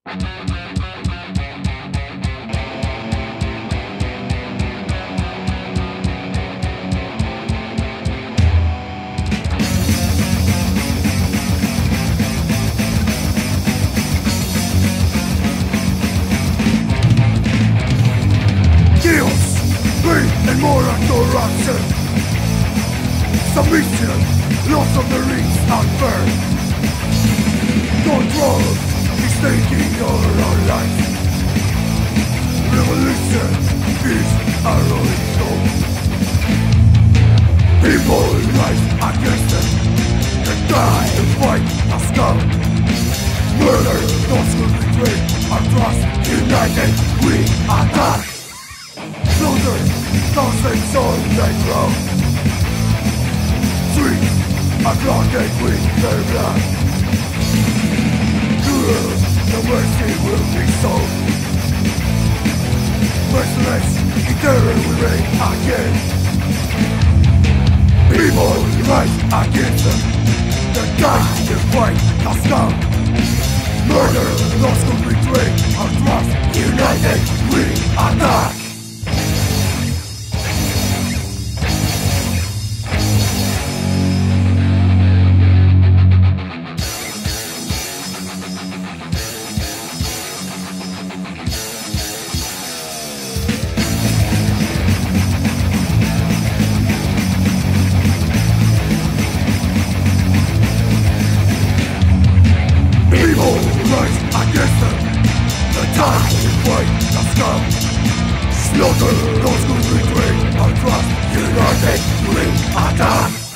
And moral corruption, submission, loss of the rings unfair. Control is taking over our lives. Revolution is a rolling stone. People rise against them and die and fight a scum. Murder those who betray our trust. United we attack. Slaughter thousands on the ground. Streets are flooded with their blood. Cruel, no mercy will be shown. Merciless, in terror will reign again. People rise against them. The die to fight us down. Murder those who betray our trust. United we attack. Slaughter those who betray our trust. United we attack.